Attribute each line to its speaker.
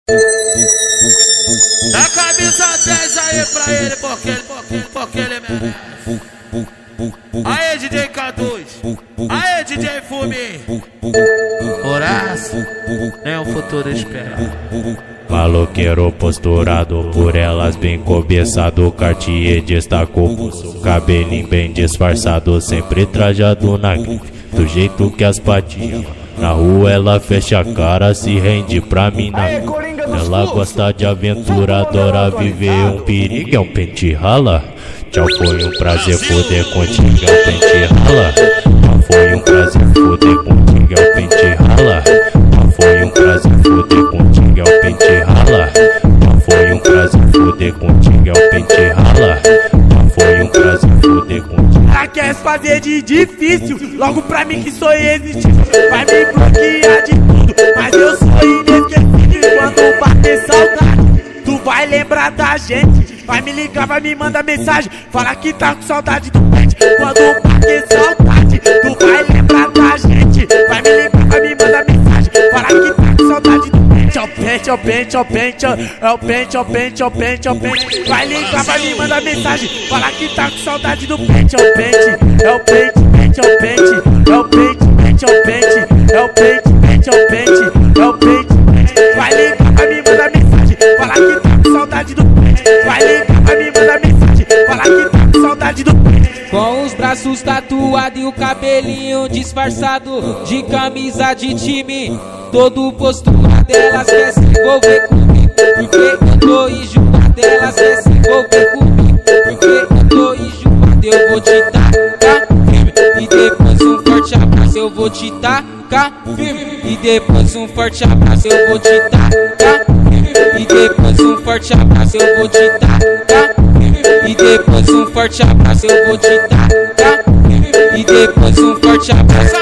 Speaker 1: Dá camisa 10 aí pra ele, porque ele merece. Aê, DJ K2. Aê, DJ Fumi. Horácio, nem o futuro espera.
Speaker 2: Maloqueiro posturado por elas bem cobiçado, Cartier destacou pulso, cabelinho bem disfarçado, sempre trajado na grife, do jeito que as patinhas. Na rua ela fecha a cara, se rende pra mim na ela gosta de aventura, adora viver um perigo, é um pente rala. Tchau, foi um prazer poder contigo, é um pente rala. Tchau, foi um prazer poder contigo, é um pente rala. Tchau, foi um prazer poder contigo, é um pente rala. Tchau, foi um prazer poder contigo, é um pente rala. Tchau, foi um prazer poder contigo.
Speaker 3: Ela quer se fazer de difícil, logo pra mim que sou irresistível. Vai me bloquear de tudo, mas eu sou inesquecível. Quando bater saudade, tu vai lembrar da gente. Vai me ligar, vai me mandar mensagem, fala que tá com saudade do pet. Quando bater saudade, tu vai lembrar da gente. Vai me ligar, vai me mandar mensagem, fala que tá com saudade do pet. É o pente, é o pente, é o pente, é o pente, é o pente, é o pente, é o pente. Vai ligar, vai me mandar mensagem, fala que tá com saudade do pente. É o pente, é o pente, pente, é o pente, é o pente, pente, é o pente, é o pente, pente, é o pente, é o pente, pente. Vai ligar, vai me mandar mensagem, fala que tá com saudade do pente. Vai ligar, vai me mandar mensagem, fala que tá com saudade do pente.
Speaker 4: Com os braços tatuados e o cabelinho disfarçado, de camisa de time, todo posturado, elas quer se envolver comigo, porque eu tô enjoado. Elas quer se envolver comigo, porque eu tô enjoado. Eu vou te tacar firme, e depois um forte abraço. Eu vou te tacar firme, e depois um forte abraço. Eu vou te tacar firme, e depois um forte abraço. Eu vou te tacar firme, e depois um forte abraço. Eu vou te tacar firme, e depois um forte abraço.